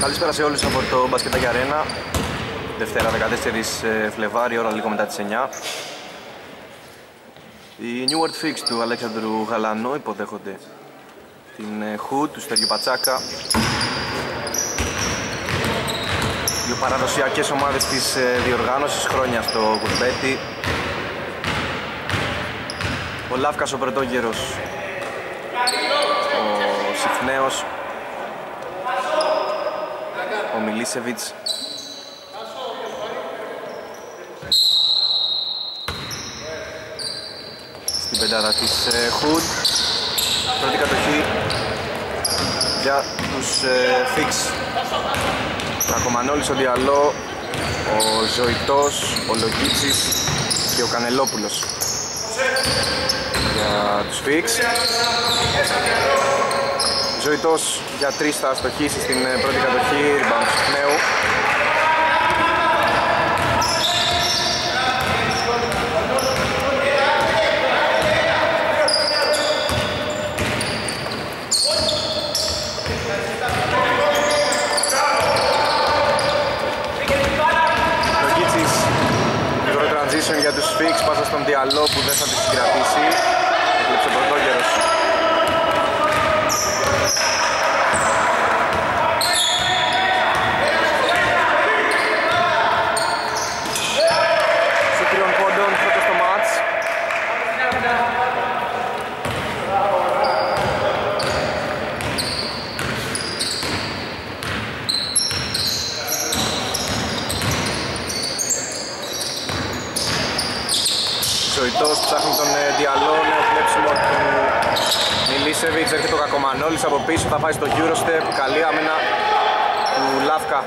Καλησπέρα σε όλους από το Μπασκετάκι Αρένα. Δευτέρα 14 Φλεβάρι, ώρα λίγο μετά τις 9. Οι New World Freaks του Αλέξανδρου Γαλανό υποδέχονται την Hood του Στέργιου Πατσάκα. Δύο παραδοσιακές ομάδες της διοργάνωσης, χρόνια στο κουρμπέτι. Ο Λάφκας ο πρωτόγερος, ο Συφνέος, ο Μιλίσεβιτς. Στην πεντάδα της Hood, πρώτη κατοχή για τους Fix. Ο Κακομανόλης, ο Διαλό, ο Ζωητός, ο Λογίτσης και ο Κανελόπουλος για τους Fix. Ζωητός για 3 θα αστοχίσει στην πρώτη κατοχή, rebound του Συχνέου. Λογίτσης, μικρό transition για τους Fix, πάσα στον Διαλό που δεν θα τη συγκρατήσει. Έκλειψε ο πρωτόγερος. Ζωητός ψάχνει τον Διαλό, νέο κλέψιμο του Μιλίσεβιτς, έρχεται ο Κακομανόλης από πίσω, θα πάει στο Eurostep, καλή άμυνα του Λάφκα.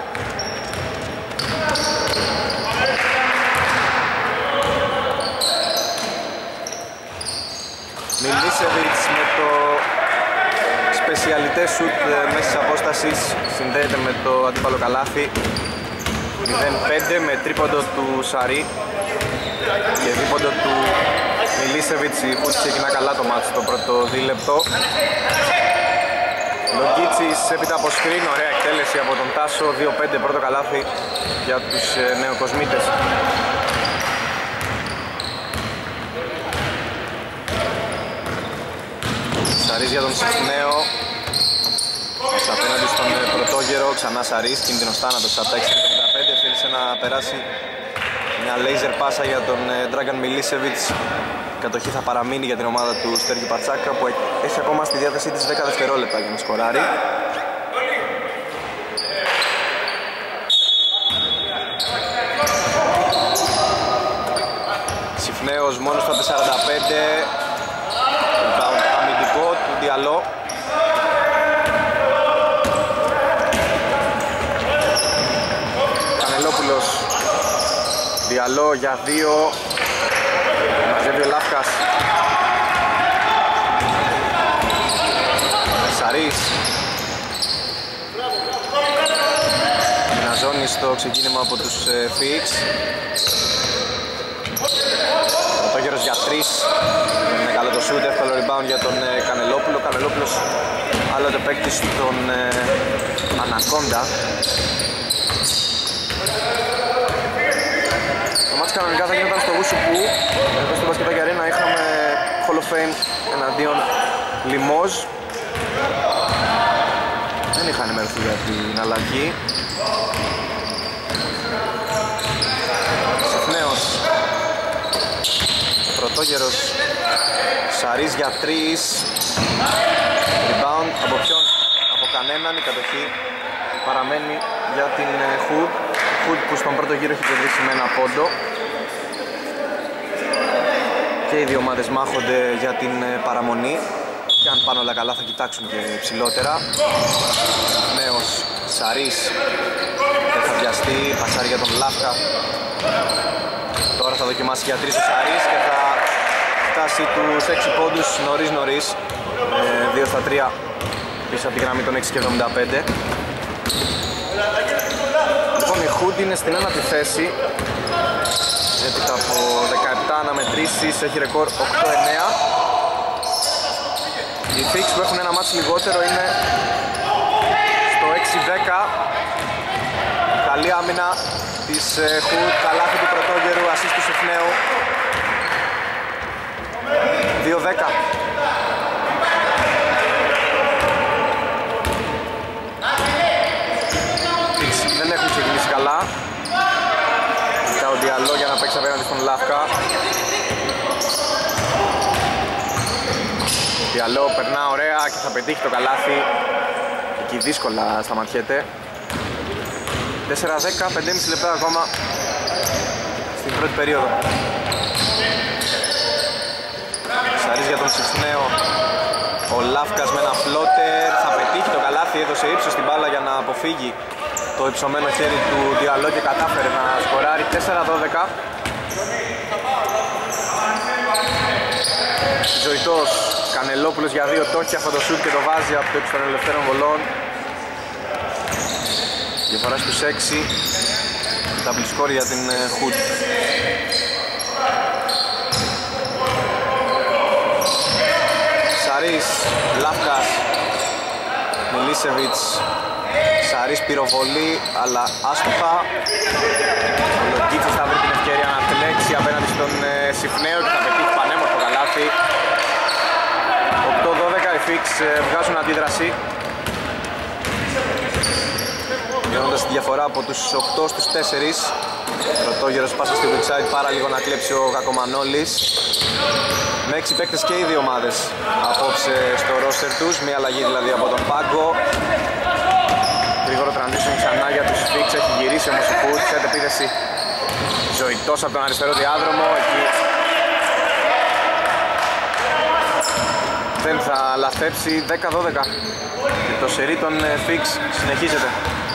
Μιλίσεβιτς με το σπεσιαλιτέ σουτ μέσης απόστασης, συνδέεται με το αντίπαλο καλάθι. 0-5 με τρίποντο του Σαρί και δίποντο του Μιλίσεβιτς. Η Hood ξεκινά καλά το μάτι στο πρώτο δίλεπτο. Λογίτσης έπειτα από σκριν, ωραία εκτέλεση από τον Τάσο. 2-5 πρώτο καλάθι για τους νεοκοσμίτες. Σαρής για τον Συχνέο, απέναντι στον πρωτόγερο, ξανά Σαρής, κίνδυνος θάνατος από τα 6.55, θέλησε να περάσει μια laser πάσα για τον Dragan Milicevic. Η κατοχή θα παραμείνει για την ομάδα του Στέργιου Πατσάκα που έχει ακόμα στη διάθεσή της 10 δευτερόλεπτα για να σκοράρει. Συφνέος μόνος στα 45, αμυντικό του Διαλό. Κανελόπουλος, Διαλό για 2, μαζεύει ο Λάφκας. Σαρής, Ναζώνει στο ξεκίνημα από τους Fix. Πρωτόγερος για 3, είναι καλό το shoot, εύκολο rebound για τον Κανελόπουλο. Κανελόπουλος άλλοτε παίκτης στον Ανακόντα. Το μάτς κανονικά θα γινόταν στο Ουσουπού. Εδώ στο Μπασκετάκι Αρένα είχαμε Hall of Fame εναντίον Λιμόζ. Δεν είχαν ενημερωθεί για την αλλαγή. Συχνέος, πρωτόγερος, Σαρής για 3. Rebound από ποιον? Από κανέναν. Η κατοχή παραμένει για την Hood. Hood που στον πρώτο γύρο έχει κερδίσει με ένα πόντο. Και οι δύο ομάδες μάχονται για την παραμονή. Και αν πάνε όλα καλά θα κοιτάξουν και ψηλότερα. Νέος Σαρής δεν θα βιαστεί, πασάρει για τον Λάφκα. Τώρα θα δοκιμάσει για 3 ο Σαρής και θα φτάσει τους 6 πόντους νωρίς. 2 στα 3 πίσω από τη γραμμή των 6.75. Λοιπόν, η Hood είναι στην ένατη θέση. Έπειτα από 17 αναμετρήσεις έχει ρεκόρ 8-9. Οι Fix που έχουν ένα μάτς λιγότερο είναι στο 6-10. Καλή άμυνα της Χουτ, καλάθι του Πρωτόγερου, ασίστ του Συφνέου. 2-10. Δεν έχουν ξεκινήσει καλά. Ζητά ο Διαλό για να παίξει απέναντι στον Λάφκα. Διαλό περνά ωραία και θα πετύχει το καλάθι. Εκεί δύσκολα σταματιέται. 4-10, 5,5 λεπτά ακόμα στην πρώτη περίοδο. Σαρής για τον Συφνέο. Ο Λάφκας με ένα φλότερ θα πετύχει το καλάθι, έδωσε ύψος στην μπάλα για να αποφύγει το υψωμένο χέρι του Διαλό και κατάφερε να σκοράρει. 4-12. Ζωητός Κανελόπουλος για 2 το έχει αυτό το σουτ και το βάζει από το ύψος των ελευθέρων βολών. Διαφορά στους 6. Double score για την Hood. Σαρής, Λάφκας, Μιλίσεβιτς. Σαρής πυροβολή, αλλά άστοχα. Ο Λογκίτσης θα βρει την ευκαιρία να τρέξει απέναντι στον Συφνέο και θα πετύχει πανέμορφο καλάθι. 8-12, οι Φίξ βγάζουν αντίδραση, μειώνοντας τη διαφορά από τους 8 στους 4. Πρωτόγερος πάσα στη Woodside, πάρα λίγο να κλέψει ο Κακομανόλης. Με 6 παίκτες και οι δύο ομάδες απόψε στο ρόστερ τους, μία αλλαγή δηλαδή από τον πάγκο. Γρήγορο transition ξανά για τους Φίξ, έχει γυρίσει όμως η Hood, σε επίθεση Ζωητός από τον αριστερό διάδρομο, εκεί δεν θα λαθέψει. 10-12 και το σερί των Φίξ συνεχίζεται.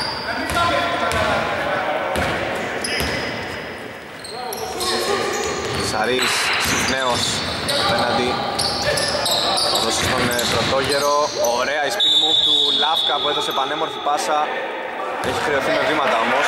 Σαρής, Συφνέος απέναντι, θα δώσει στον Πρωτόγερο. Ωραία η spin move του Λάφκα που έδωσε πανέμορφη πάσα, έχει χρεωθεί με βήματα όμως.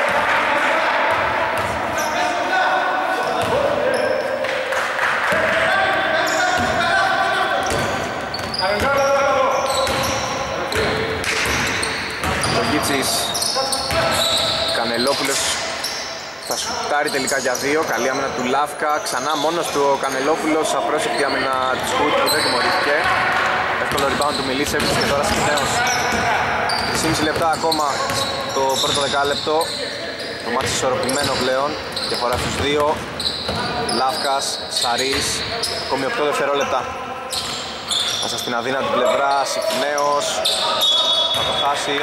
Ο Γκίτσης, Κανελόπουλος θα σουτάρει τελικά για 2. Καλή άμυνα του Λάφκα, ξανά μόνος του ο Κανελόπουλος, απρόσεκτη άμυνα της Hood που δεν τιμωρήθηκε. Εύκολο rebound του Μιλίσεβιτς και τώρα Συφνέος. 3,5 λεπτά ακόμα το πρώτο δεκάλεπτο. Το μάτς ισορροπημένο πλέον, διαφορά στους 2. Λάφκας, Σαρής, ακόμη 8 δευτερόλεπτα. Πάσα στην αδύνατη πλευρά, Συφνέος θα το χάσει.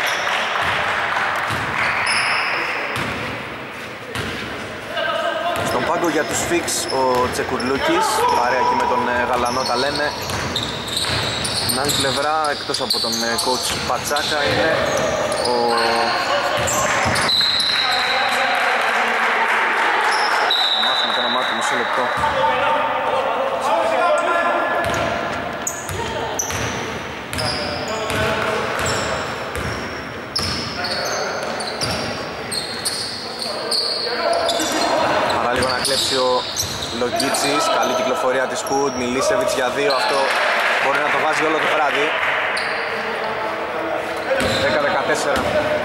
Στον πάγκο για τους Φίξ ο Τσεκουρλούκης, παρέα και με τον Γαλανό τα λένε. Στην άλλη πλευρά, εκτός από τον coach Πατσάκα, είναι ο θα μάθουμε το όνομά του, μισό λεπτό. Παράλιγο να κλέψει ο Λογκίτσης, καλή κυκλοφορία της Hood, Μιλίσεβιτς για 2, αυτό μπορεί να το βάζει όλο το βράδυ. 10-14.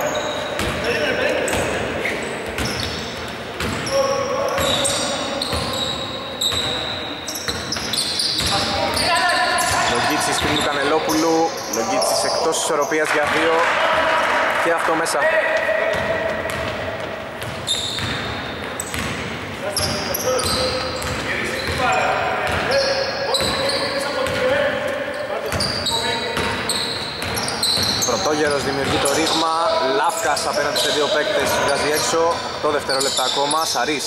Λογκίτσης πριν του Κανελόπουλου, Λογκίτσης εκτός ισορροπίας για 2 και αυτό μέσα. Πρωτόγερος δημιουργεί το ρήγμα, Λάφκας απέναντι σε 2 παίκτες βγάζει έξω, 8 δευτερόλεπτα ακόμα, Σαρής.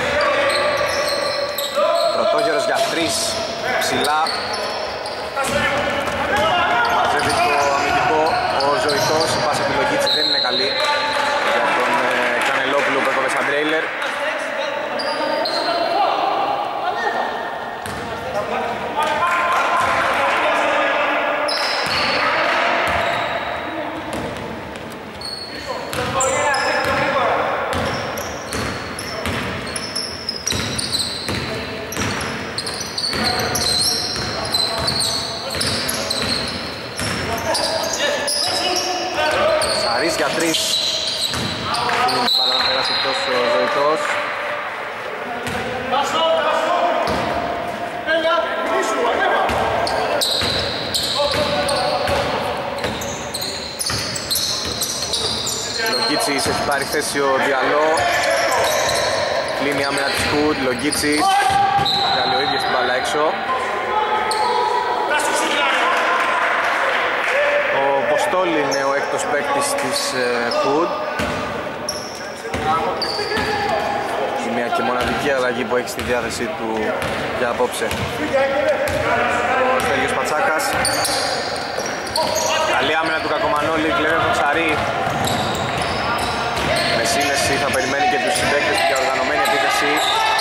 Πρωτόγερος για 3, ψηλά. Μαζεύει το αμυντικό ο Ζωητός, η πάσα του Λογκίτση δεν είναι καλή για τον Κανελόπουλο που έκοβε σαν τρέιλερ. Σαρής για 3. Είναι την μπάλα να περάσει εκτός ο Ζωητός. Λογκίτσις έχει πάρει θέση ο Διαλό. Κλείνει η άμυνα της Hood. Λογκίτσις βγάλει ο ίδιος την μπάλα έξω. Ο Ποστόλη είναι ο έκτος παίκτης της Hood. Η μία και μοναδική αλλαγή που έχει στη διάθεσή του για απόψε. Ο Στέργιος Πατσάκας. Καλή άμυνα του Κακομανόλη, κλέβει τον Ψαρή. Με σύνεση θα περιμένει και τους συμπαίκτες για οργανωμένη επίθεση.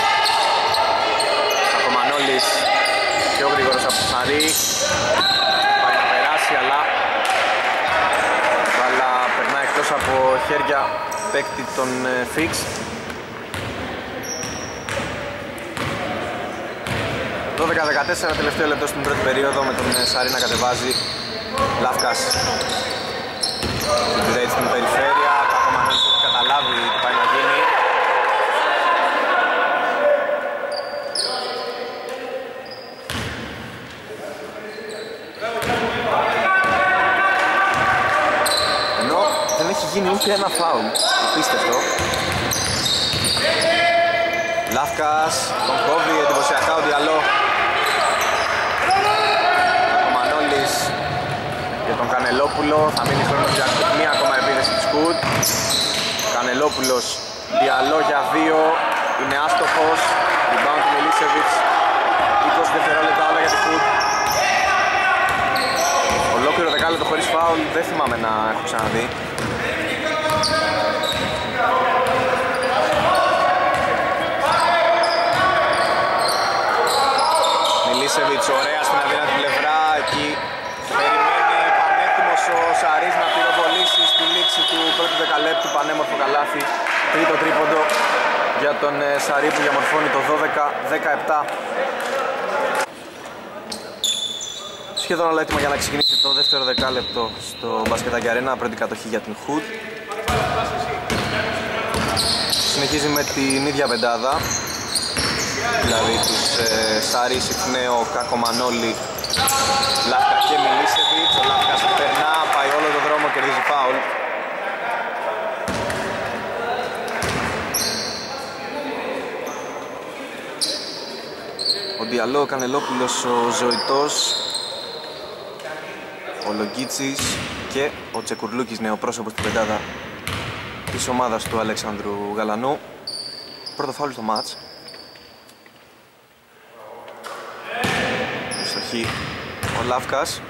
Κακομανόλης πιο γρήγορος από τον Ψαρή. Πάει να περάσει, αλλά βάλα περνάει εκτός από χέρια παίκτη των Fix. 12-14 τελευταίο λεπτό στην πρώτη περίοδο με τον Σαρή να κατεβάζει. Λάφκας συντηρεί στην περιφέρεια. Κακομανόλης έχει καταλάβει τι πάει να γίνει. Ενώ δεν έχει γίνει ούτε ένα φάουλ. Απίστευτο. Λάφκας τον κόβει εντυπωσιακά ο Διαλό. Κακομανόλης για τον Κανελόπουλο. Θα μείνει χρόνος για μία ακόμα επίθεση της Hood. Κανελόπουλος, Διαλό για 2. Είναι άστοχος. Rebound του Μιλίσεβιτς. 20 δευτερόλεπτα όλα για τη Hood. Ολόκληρο δεκάλεπτο χωρίς φάουλ δεν θυμάμαι να έχω ξαναδεί. Μιλίσεβιτς ωραία στην αδύνατη πλευρά. Εκεί περιμένει πανέτοιμος ο Σαρής να πυροβολήσει στη λήξη του πρώτου δεκαλέπτου. Πανέμορφο καλάθι. Τρίτο τρίποντο για τον Σαρή που διαμορφώνει το 12-17. Σχεδόν όλα έτοιμα για να ξεκινήσει το δεύτερο δεκάλεπτο στο Μπασκετάκι Αρένα. Πρώτη κατοχή για την Hood. Συνεχίζει με την ίδια πεντάδα. Δηλαδή τους Σαρή, Συχνέο, Κακομανόλη, Λάφκα και Μιλίσεβιτς. Ο Λάφκας περνά, πάει όλο τον δρόμο, κερδίζει φάουλ. Ο Διαλό, ο Κανελόπουλος, ο Ζωητός, ο Λογκίτσις και ο Τσεκουρλούκης, νεοπρόσωπος στην πεντάδα της ομάδας του Αλέξανδρου Γαλανού. Πρώτο φάουλ στο μάτς. Στοχή ο Λάφκας.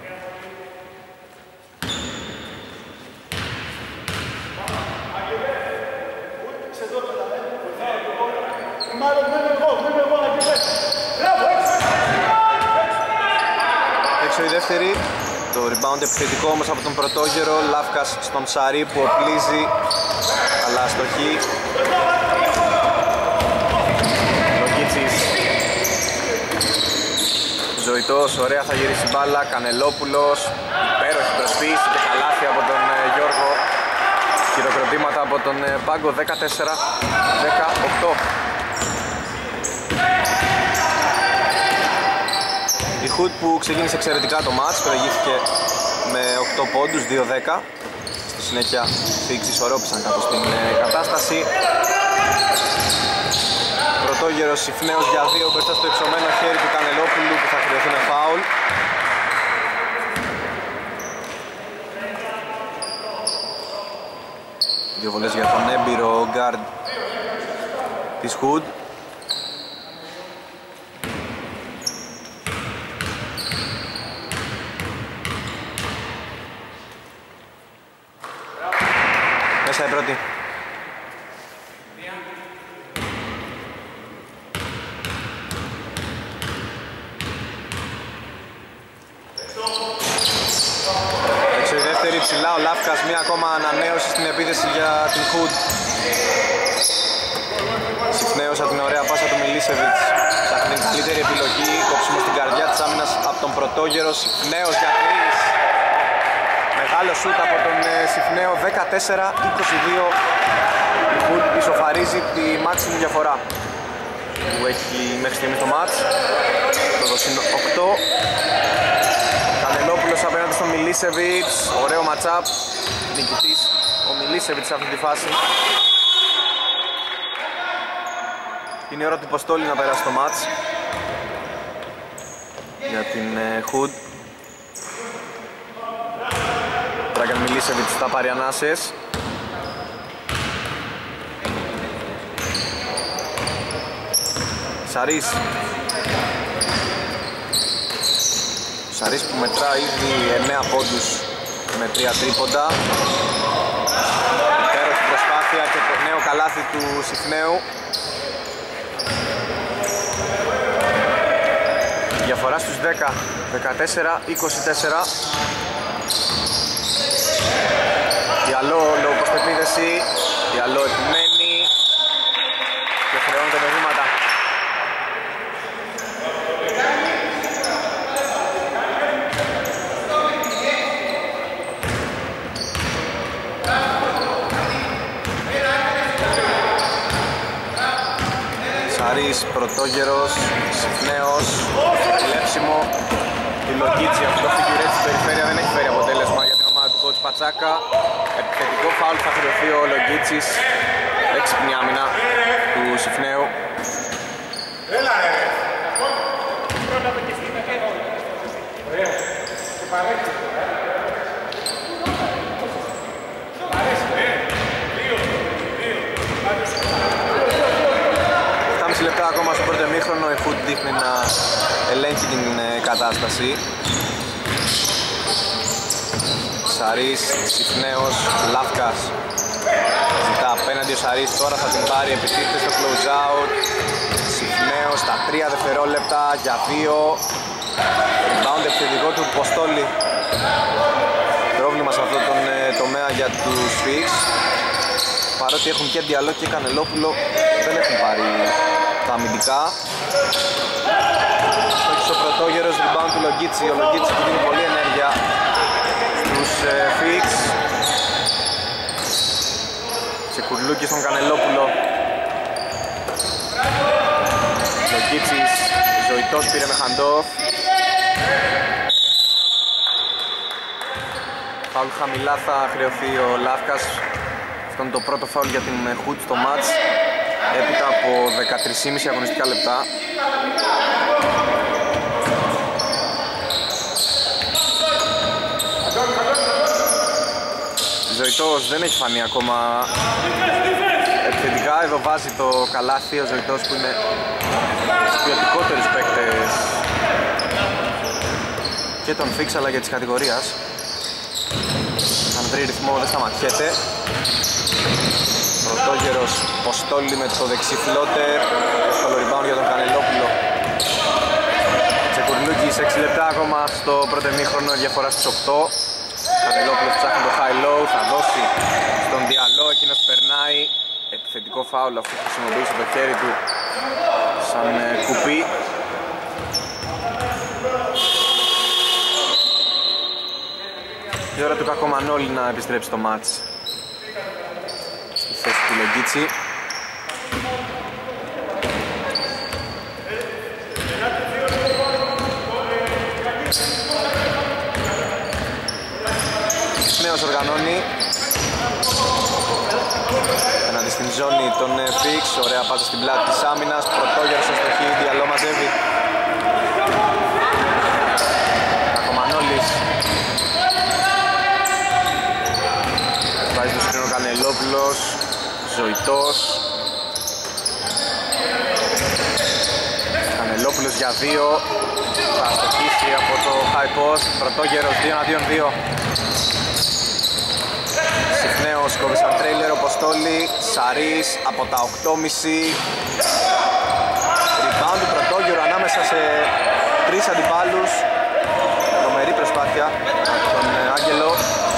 Έξω η δεύτερη. Το rebound επιθετικό όμως από τον πρωτόγερο. Λάφκας στον Σαρή που οπλίζει, αλλά στοχή. Λογκίτσις. Ζωητός, ωραία θα γυρίσει μπάλα. Κανελόπουλος, υπέροχη προσποίηση και καλάθι από τον Γιώργο. Χειροκροτήματα από τον πάγκο. 14-18. Η Hood που ξεκίνησε εξαιρετικά το μάτς, προηγήθηκε με 8 πόντους, 2-10. Στη συνέχεια Fix ισορρόπησαν κάπως την κατάσταση. Πρωτόγερος Συχνέος για 2 μπροστά στο υψωμένο χέρι του Κανελόπουλου που θα χρειωθεί με φάουλ. Δύο βολές για τον έμπειρο γκάρντ της Hood. Μέσα η πρώτη. Έξω η δεύτερη, ψηλά ο Λάφκας, μία ακόμα ανανέωση στην επίθεση για την Hood. Συχνέως από την ωραία πάσα του Μιλίσεβιτς. Ψάχνει την καλύτερη επιλογή, κόψιμο στην καρδιά της άμυνας από τον πρωτόγερο. Συχνέως για 3. Άλλο σούτ από τον Σιφνέο, 14-22. Η Hood ισοφαρίζει τη μάξιμη διαφορά που έχει μέχρι στιγμής το μάτς. Το δοσύνο 8. Κανελόπουλος απέναντι στον Μιλίσεβιτς. Ωραίο ματσάπ. Νικητής ο Μιλίσεβιτς σε αυτή τη φάση. Είναι η ώρα του Ποστόλη να περάσει το μάτς για την Hood. Dragan Milicevic θα πάρει ανάσες. Σαρής. Σαρής που μετρά ήδη 9 πόντους με 3 τρίποντα. Υπέροχη προσπάθεια και το νέο καλάθι του Σιφνέου. Διαφορά στους 10, 14-24. Διαλό λόγω προσπεπίδεση, Διαλό επιμένει και χρεώνεται με βήματα. Σαρής, πρωτόγερος, Σιφνέος, κλέψιμο. Η Λογίτση αυτό το φιγουρέτ στην περιφέρεια δεν έχει φέρει αποτέλεσμα για την ομάδα του coach Πατσάκα. Επιθετικό φάουλ θα χρεωθεί ο Λογίτσης. Έξυπνη άμυνα του Σιφνέου. Λεπτά ακόμα στο πρώτο ημίχρονο, η Hood δείχνει να ελέγχει την κατάσταση. Σαρής, Σιφνέος, Λάφκας. Ζητά απέναντι ο Σαρής, τώρα θα την πάρει, επιτίθεται στο close out. Σιφνέος στα 3 δευτερόλεπτα για 2. Rebound επιθετικό του Ποστόλη. Πρόβλημα σε αυτόν τον τομέα για τους Φίξ. Παρότι έχουν και Διαλό και Κανελόπουλο, δεν έχουν πάρει τα αμυντικά. Στόχισε ο πρωτόγερος, rebound του Λογίτση. Ο Λογίτση που δίνει πολλή ενέργεια στους Φίξ. Τσεκουρλούκι στον Κανελόπουλο. Λογίτσης, Ζωητός πήρε με hand-off. Φάουλ χαμηλά θα χρεωθεί ο Λάφκας. Αυτό είναι το πρώτο φάουλ για την Hood στο μάτς έπειτα από 13,5 αγωνιστικά λεπτά. Ζωητός δεν έχει φανεί ακόμα επιθετικά, εδώ βάζει το καλάθι ο Ζωητός που είναι στους ποιοτικότερους παίκτες και τον Φίξ αλλά και της κατηγορίας. Αν βρει ρυθμό δεν σταματιέται. Πρωτόγερος Ποστόλη με το δεξί φλότερ. Εύκολο rebound για τον Κανελόπουλο. Τσεκουρλούκης 6 λεπτά ακόμα στο πρώτο ημίχρονο, διαφορά στις 8. Κανελόπουλος ψάχνει το high low, θα δώσει στον Διαλό, εκείνος περνάει. Επιθετικό φάουλ, αυτό χρησιμοποιήσει το χέρι του σαν κουπί. Η ώρα του Κακομανόλη να επιστρέψει το μάτς στη θέση του Λογίτση. Νέος οργανώνει εναντί στην ζώνη των Φίξ. Ωραία πάσα στην πλάτη της άμυνας. Πρωτόγερος αστοχή, Διαλό μαζεύει. Κακομανόλης βάζει το σκρίνο Κανελόπουλος. Ζωητός. Κανελόπουλος για 2. Θα αστοχίσει από το high post. Πρωτόγερος 2-2. Σιφνέος κόβει σαν τρέιλερ ο Ποστόλη. Σαρής από τα 8,5. Rebound του Πρωτόγερου ανάμεσα σε 3 αντιπάλους. Τρομερή προσπάθεια από τον Άγγελο.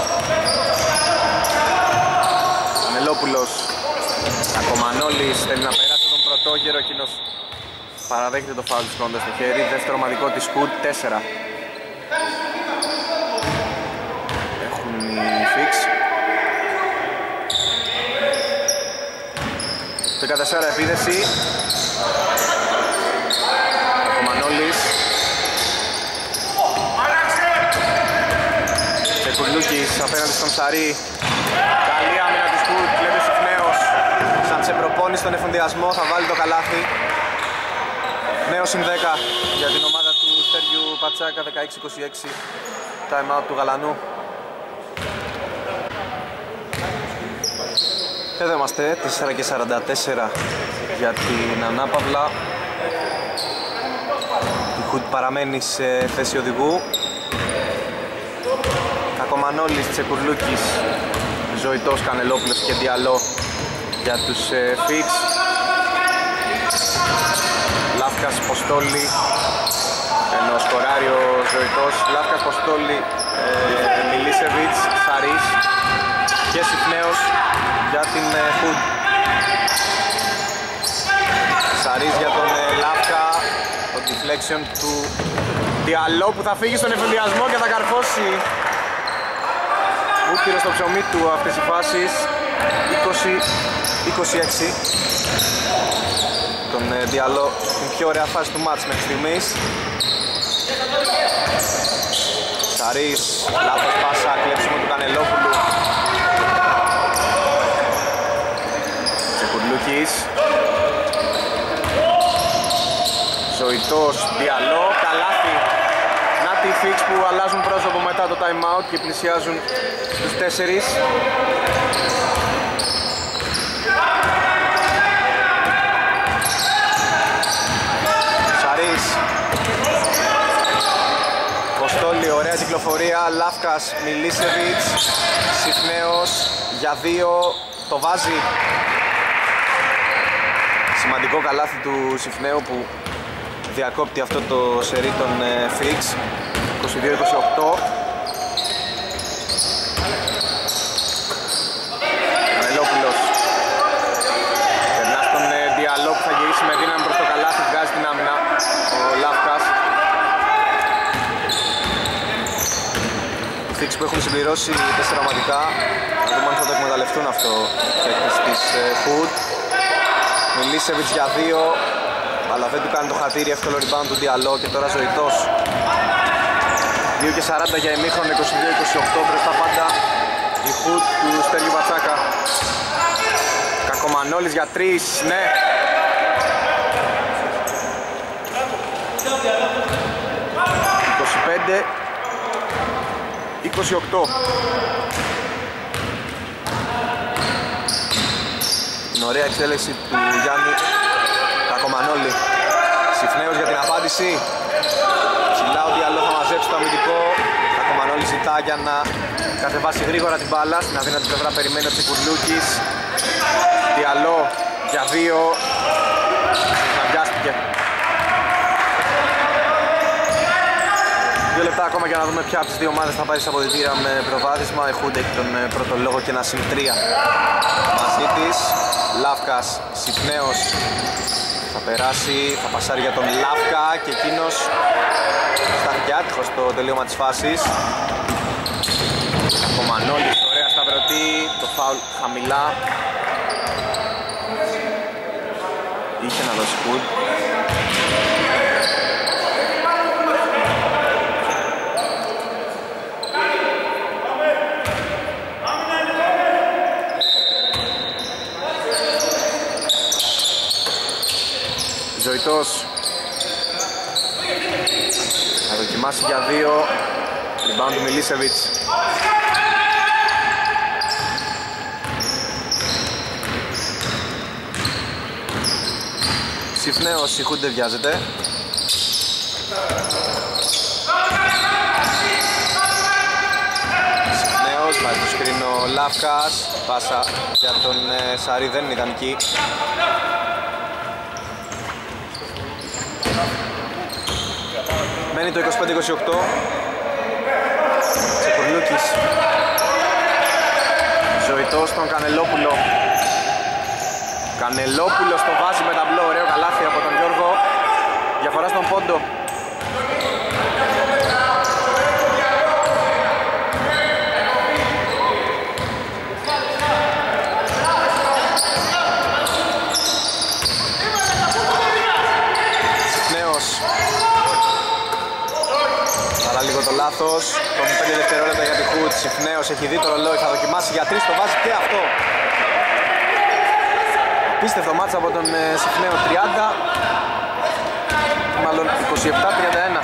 Κανελόπουλος. Κακομανόλης θέλει να περάσει τον Πρωτόγερο, εκείνος παραδέχεται το φάουλ σηκώνοντας το χέρι. Δεύτερο ομαδικό της Hood, 4. Έχουν οι 14 επίδεση. Κακομανόλης. Τσεκουρλούκης απέναντι στον Ψαρή. Καλή άμυνα της Χουτ, κλέβει Συχνέος. Σαν σε προπόνηση στον εφοδιασμό θα βάλει το καλάθι. Νέο συν 10 για την ομάδα του Στέργιου Πατσάκα, 16-26. Time out του Γαλανού. Εδώ είμαστε, 4:44 για την ανάπαυλα. Η Χουτ παραμένει σε θέση οδηγού. Κακομανόλης, Τσεκουρλούκης, Ζωητός, Κανελόπουλος και Διαλό για τους Φίξ. Λάφκας, Ποστόλη, ενώ σκοράρει ο Ζωητός. Λάφκας, Ποστόλη, Μιλίσεβιτς, Σαρής και Συχνέος για την Χουτ. Σαρής για τον Λάφκα, το deflection του Διαλό που θα φύγει στον εφηδιασμό και θα καρφώσει ούτυρο στο ψωμί του αυτές οι φάσεις. 20-26. Τον Διαλό την πιο ωραία φάση του μάτς μέχρι στιγμής. Σαρής, λάθος πάσα, κλέψιμο του Κανελόπουλου. Τσεκουρλούκης. Ζωητός, Διαλό, καλάθι. Να τη Φίξ που αλλάζουν πρόσωπο μετά το time out και πλησιάζουν στους 4. Σαρής. Ποστόλη, ωραία κυκλοφορία. Λάφκας, Μιλίσεβιτς, Συχνέος για 2, το βάζει. Σημαντικό καλάθι του Συχνέου που διακόπτει αυτό το σερί των Φίξ. 22-28. Κανελόπουλος. Περνά στον Διαλό που θα γυρίσει με δύναμη προς το καλάθι, βγάζει την άμυνα ο Λάφκας. Οι Φίξ που έχουν συμπληρώσει 4 ομαδικά, να δούμε αν θα το εκμεταλλευτούν αυτό της Χουτ. Μιλίσεβιτς για 2, αλλά δεν του κάνει το χατήρι, εύκολο rebound του Διαλό και τώρα Ζωητός. 2:40 για ημίχρονο, 22-28, μπροστά πάντα η Χουτ του Στέργιου Πατσάκα. Κακομανόλης για 3, ναι. «25-28». Την ωραία εξέλιξη του Γιάννη Κακομανόλη. Συχνέος για την απάντηση. Ψηλά ο Διαλό θα μαζέψει το αμυντικό. Κακομανόλη ζητά για να κατεβάσει γρήγορα την μπάλα. Στην αδύνατη πλευρά περιμένει ο Τσεκουρλούκης. Διαλό για 2. Συναντιάστηκε. 2 λεπτά ακόμα για να δούμε ποια από τις δύο ομάδες θα πάει στα αποδυτήρια με προβάδισμα. Η Χούντα έχει τον πρώτο λόγο και ένα συν 3 μαζί της. Λάφκας, Συχνέος θα περάσει, θα πασάρει για τον Λάφκα και εκείνος στάθηκε άτυχος στο τελείωμα της φάσης. Ο Μανώλης, ωραία σταυρωτή, το φάουλ χαμηλά. Είχε να δώσει Χουτ. Ζωητός θα δοκιμάσει για 2. Rebound του Μιλίσεβιτς. Συχνέος, η Χούντ δεν βιάζεται. Συχνέος, βάζει το σκριν ο Λάφκας. Πάσα για τον Σαρή, δεν είναι ιδανική. Μένει το 25-28. Τσεκουρλούκης. Ζωητός στον Κανελόπουλο. Κανελόπουλος το βάζει με ταμπλό, ωραίο καλάθι από τον Γιώργο. Διαφορά στον πόντο. των 5 δευτερόλεπτα για τη Hood. Συφνέος έχει δει το ρολόι, θα δοκιμάσει για 3, το βάζει και αυτό. Απίστευτο μάτς από τον Συφνέο, 30, μάλλον 27-31.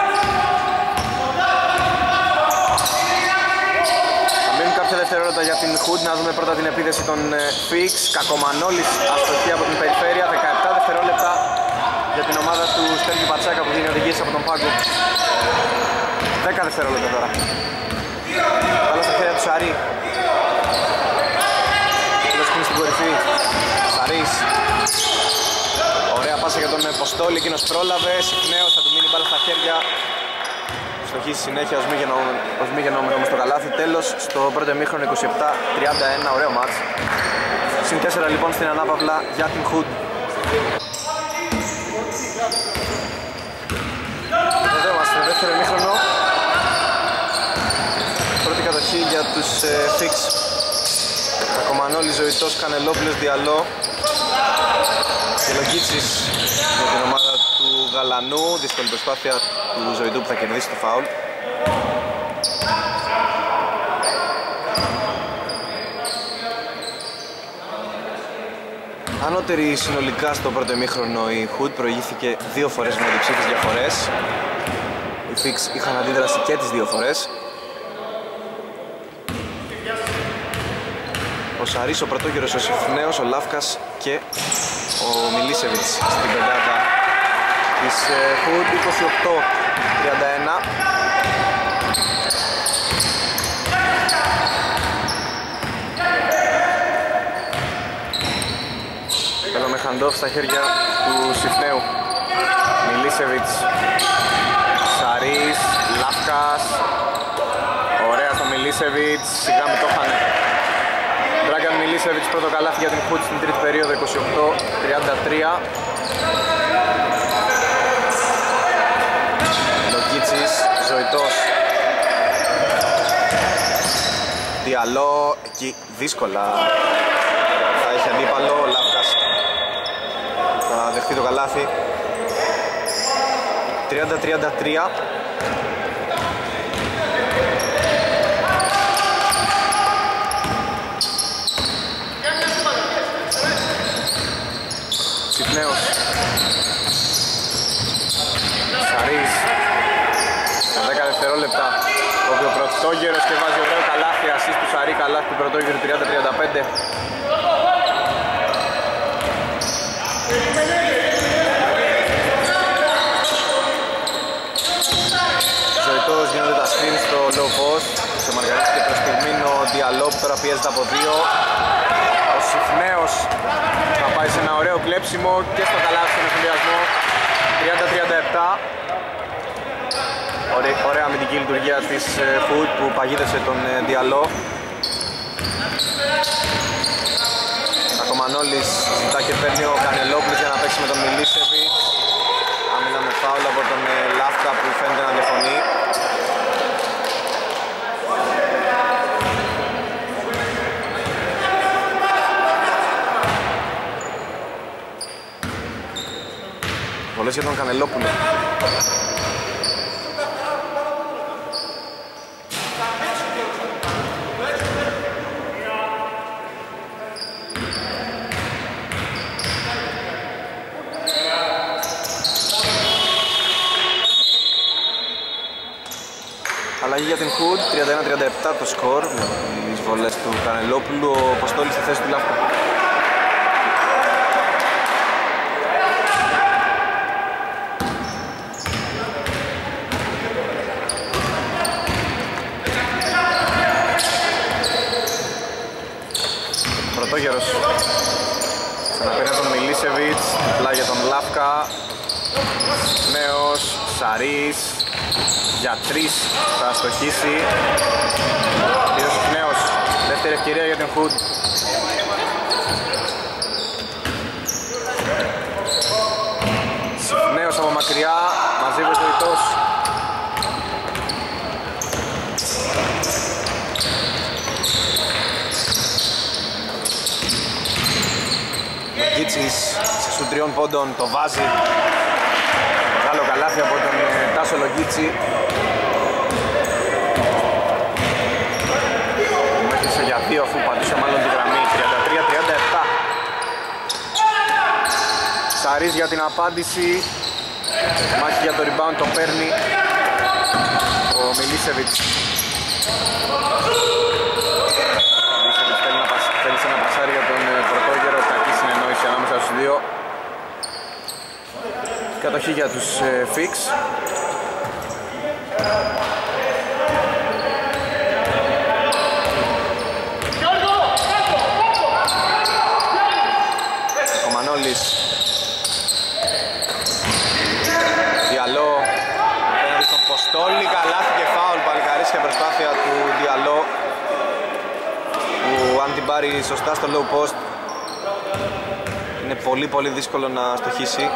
Θα μείνουν κάποια δευτερόλεπτα για την Hood, να δούμε πρώτα την επίδεση των Fix. Κακομανόλης αστοχή από την περιφέρεια, 17 δευτερόλεπτα για την ομάδα του Στέργη Πατσάκα που δίνει οδηγίες από τον πάγκο. 10 δευτερόλεπτα τώρα. Βάλα στα χέρια του Σαρή. Κλώσκινη στην κορυφή. Σαρής. Ωραία πάσα για τον Ποστόλη, εκείνος πρόλαβε. Συχναίος, θα του μείνει μπάλα στα χέρια. Στοχίσει συνέχεια ως μη γεννόμενο όμως το καλάθι. Τέλος στο πρώτο ημίχρονο 27-31, ωραίο μάτς. Συν 4 λοιπόν στην ανάπαυλα για την Hood. Εδώ είμαστε στο δεύτερο ημίχρονο. Πρώτη κατοχή για τους Fix. Κακομανόλης, Ζωητός, Κανελόπουλος, Διαλό και Λογίτσης για την ομάδα του Γαλανού. Δύσκολη προσπάθεια του Ζωητού που θα κερδίσει το φάουλ. Ανώτερη συνολικά στο πρώτο ημίχρονο η Hood προηγήθηκε 2 φορές με διψήφιες διαφορές. Οι Fix είχαν αντίδραση και τις 2 φορές. Ο Σαρής, ο Πρωτόγερος, ο Συφνέος, ο Λάφκας και ο Μιλίσεβιτς στην πεντάδα της Hood. 28-31. Πελομεχαντόφ στα χέρια του Συφνέου. Μιλίσεβιτς, Σαρής, Λάφκας. Ωραία στο Μιλίσεβιτς, σιγά με το χάνε. Dragan Milicevic πρώτο καλάθι για την Hood στην τρίτη περίοδο, 28-33. Λοκίτσης, Ζωητός. Διαλό, εκεί δύσκολα θα έχει αντίπαλο, ο Λάφκας θα δεχτεί το καλάθι. 30-33. Συχναίος, Σαρής, στα 10 δευτερόλεπτα ο Πρωτόγερος και βάζει ωραίο καλάθι, ασίστ του Σαρή, καλάθι του Πρωτόγερου, 30-35. Ζωητός, γίνονται τα screen στο low post, σε Μαργαρίτη και προς στιγμήν ο Διαλό που τώρα πιέζεται από 2. Ο Συχναίος θα πάει σε ένα ωραίο κλέψιμο και στο καλάθι στον εφηδιασμό. 30-37. Ωραία αμυντική λειτουργία της Hood που παγίδευσε τον Διαλό. Κακομανόλης ζητά και παίρνει ο Κανελόπουλος για να παίξει με τον Μιλίσεβιτς. Άμυνα με φάουλ από τον Λάφκα που φαίνεται να διαφωνεί. Πολλές για τον Κανελόπουλο. Αλλαγή για την Hood, 31-37 το σκορ με τις βολές του Κανελόπουλου. Ο Ποστόλης στη θέση του Λάφκα. Πρωτόγερος ξαναπαίρνει τον Μιλίσεβιτς, διπλά για τον Λάφκα. Νέος, Σαρής για 3 θα αστοχίσει. Κύριος Νέος, δεύτερη ευκαιρία για την Hood. Νέος από μακριά, μαζί με Ζωητός. Λογίτσης σε σου 3 πόντων το βάζει. Μεγάλο καλάθι από τον Τάσο Λογίτσι. 2 αφού πατούσε μάλλον τη γραμμή. 33-37. Σαρίς για την απάντηση. Μάχη για το rebound, το παίρνει ο Μιλίσεβιτς. Μιλίσεβιτς θέλησε να πασάρει για τον πρωτόγερο. Κακή συνεννόηση ανάμεσα στους δύο. Κατοχή για τους Fix. Ο Κομανόλης. Διαλό απέναντι στον Ποστόλη. Καλάθι και φάουλ. Παλικαρίσια προσπάθεια του Διαλό που αν την πάρει σωστά στο low post είναι πολύ δύσκολο να στοχίσει.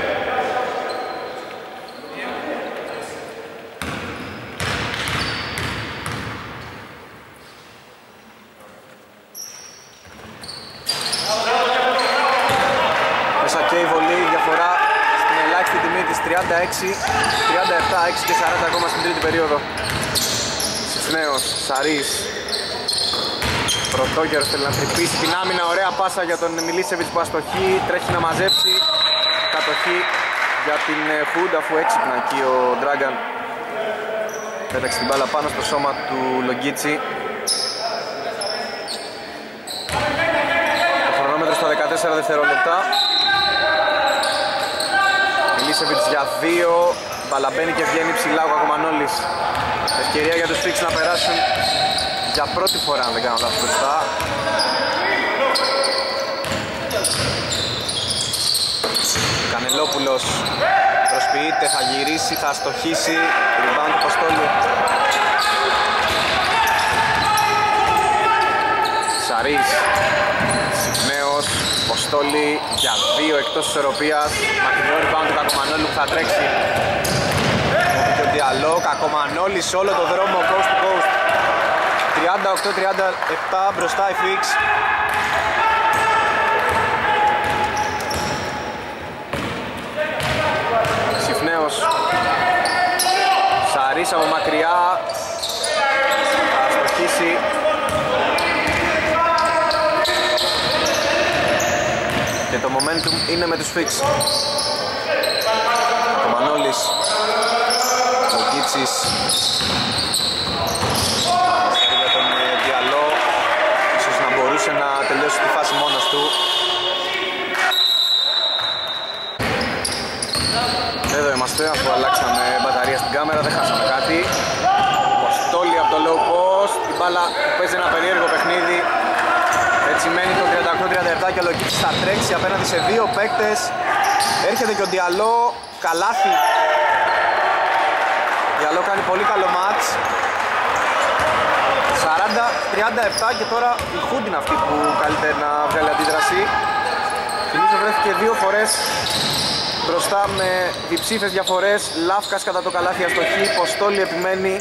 Μέσα και η βολή, διαφορά στην ελάχιστη τιμή της 36, 37, 6 και 40 ακόμα στην τρίτη περίοδο. Συσνέος, Σαρίς. Πρωτόγερος θέλει να τρυπήσει την άμυνα, ωραία πάσα για τον Μιλίσεβιτς που αστοχεί, τρέχει να μαζέψει. Κατοχή για την Hood αφού έξυπνα εκεί ο Dragan πέταξε την μπάλα πάνω στο σώμα του Λογκίτσι. Το χρονόμετρο στα 14 δευτερόλεπτα. Μιλίσεβιτς για 2, μπαλαμπαίνει και βγαίνει ψηλά ο Κακομανόλης. Ευκαιρία για τους Fix να περάσουν για πρώτη φορά, αν δεν κάνω λάθος μπροστά. Κανελόπουλος προσποιείται, θα γυρίσει, θα στοχίσει. Rebound του Ποστόλου. Σαρίς, Συγνέος, Ποστόλη για 2 εκτός ισορροπίας. Μακρινό rebound του Κακομανόλου που θα τρέξει. Και ο Διαλό, Κακομανόλης όλο το δρόμο coast to coast. 38-37 μπροστά η Fix. Σιφνέος, Σαρίς από μακριά, θα στοχίσει. Και το momentum είναι με τους Fix. Ο Μανόλης, ο Κίτσης για τον Διαλό, ίσως να μπορούσε να τελειώσει τη φάση μόνος του. Εδώ είμαστε, αφού αλλάξαμε μπαταρία στην κάμερα, δεν χάσαμε κάτι. Ποστόλη από το low post, η μπάλα παίζει ένα περίεργο παιχνίδι. Έτσι μένει το 38-37 και ο Λογκίτσης θα τρέξει απέναντι σε 2 παίκτες. Έρχεται και ο Διαλό, καλάθι. Διαλό κάνει πολύ καλό μάτς. 40-37 και τώρα η Hood είναι αυτή που καλύτερα να βγάλει αντίδραση. Θυμίζω βρέθηκε 2 φορές μπροστά με διψήφες διαφορές. Λάφκας κατά το καλάθι αστοχή, Ποστόλη επιμένει.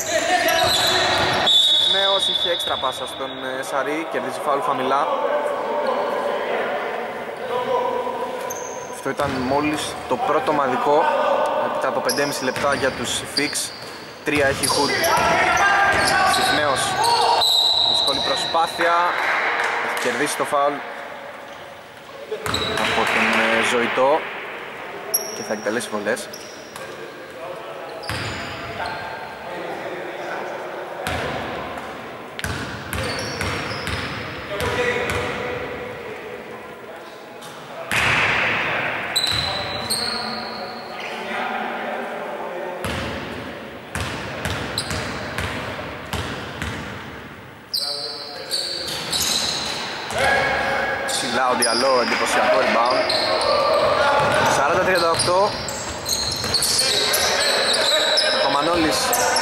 Νέος είχε έξτρα πάσα στον Σαρί, κερδίζει φάουλ χαμηλά. Αυτό ήταν μόλις το πρώτο ομαδικό έπειτα από 5,5 λεπτά για τους Fix. 3 έχει Hood. Σιφνέος, δύσκολη προσπάθεια, έχει κερδίσει το φάουλ από τον Ζωητό και θα εκτελέσει βολές. Ο Διαλό, εντυπωσιακό rebound. 40-38. Ο Μανόλης.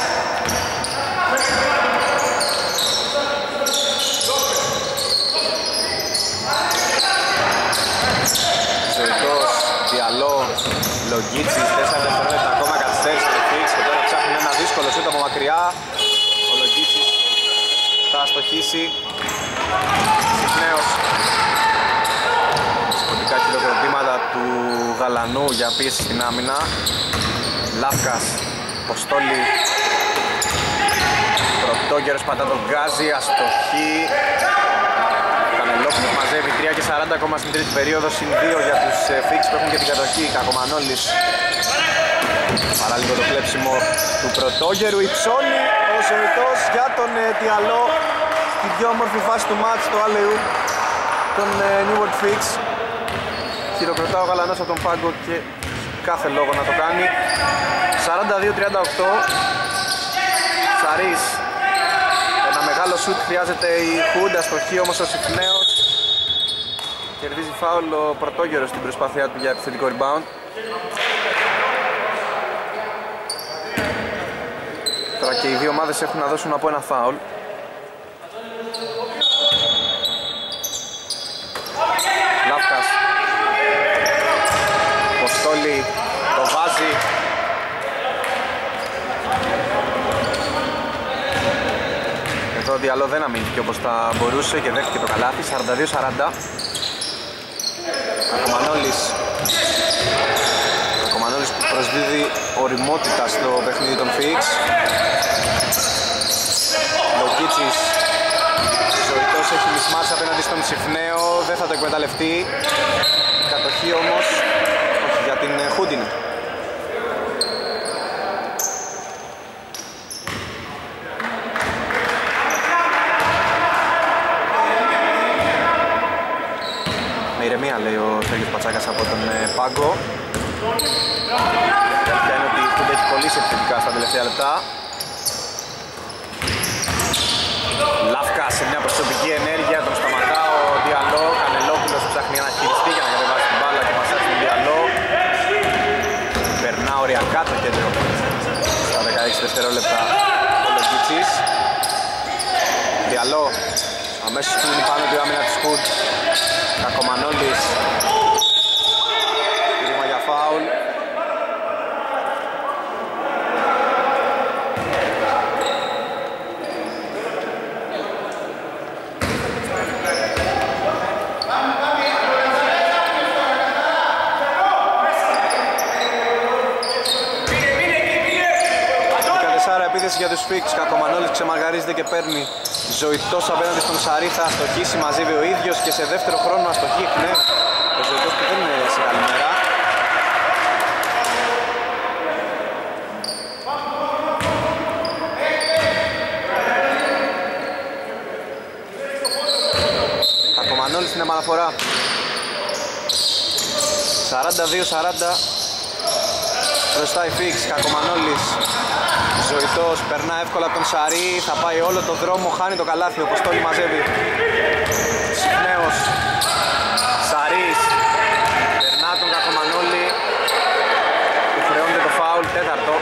Ζωητός, Διαλό, Λογκίτσης, 4 δευτερόλεπτα ακόμα καθυστέρησε το Fix και τώρα ψάχνει ένα δύσκολο σούτ από μακριά. Ο Λογκίτσης θα αστοχίσει. Σιφνέος. Σκοτικά χειροκροτήματα του Γαλανού για πίεση στην άμυνα. Λάφκας, Κανελόπουλος μαζεύει 3 και 40 ακόμα στην τρίτη περίοδο, συν 2 για τους Φίξ που έχουν και την κατοχή. Κακομανόλης. Παράλληλο το κλέψιμο του πρωτόγερου, υψώνει ο Ζωητός για τον Διαλό στη πιο όμορφη φάση του μάτς, το alley-oop των Newport Fix. Χειροκροτά ο Γαλανός από τον πάγκο και κάθε λόγο να το κάνει. 42-38. Σαρής, ένα μεγάλο σουτ χρειάζεται η Hood, αστοχή όμως ο Συφνέος. Κερδίζει φάουλ ο πρωτόγερος στην προσπάθειά του για επιθετικό rebound. Τώρα και οι δύο ομάδες έχουν να δώσουν από ένα φάουλ. Λάφκας. Ποστόλη το βάζει. Εδώ ο Διαλό δεν αμήνθηκε όπως θα μπορούσε και δέχτηκε το καλάθι. 42-40. Κακομανόλης που προσδίδει οριμότητα στο παιχνίδι των Φίξ. Λοκίτσης. Ζωητός έχει μισμάτσει απέναντι στον Συφνέο, δεν θα το εκμεταλλευτεί. Κατοχή όμως, όχι, για την Χούντινη. Με ηρεμία λέει ο Σέργιος Πατσάκας από τον πάγκο. Η αλήθεια είναι ότι η Χούντα έχει κολλήσει επιθετικά στα τελευταία λεπτά. Λάφκα σε μια προσωπική ενέργεια, τον σταματά ο Διαλό. Κανελόπουλος ψάχνει να χειριστεί για να κατεβάσει την μπάλα και μασάζει τον Διαλό. Περνά οριακά το κέντρο στα 16 δευτερόλεπτα ο Λογίτσης. Διαλό αμέσως κλείνει πάνω του άμυνα της Χουντ. Κακομανόλης. Ρήμα για φάουλ. Για τους Φίξ, Κακομανόλης ξεμαργαρίζεται και παίρνει. Ζωητός απέναντι στον Σαρή, θα αστοχίσει, μαζεύει ο ίδιος και σε δεύτερο χρόνο αστοχή εκ νέου. Ο Ζωητός που δεν είναι σε καλή μέρα. Κακομανόλης στην επαναφορά. 42-40. Μπροστά η Φίξ, Κακομανόλης. Ζωητός περνά εύκολα τον Σαρή, θα πάει όλο το δρόμο, χάνει το καλάθι, ο Ποστόλη μαζεύει. Συχνέος, Σαρής, περνά τον Κακομανόλη, του χρεώνεται το φάουλ, τέταρτο.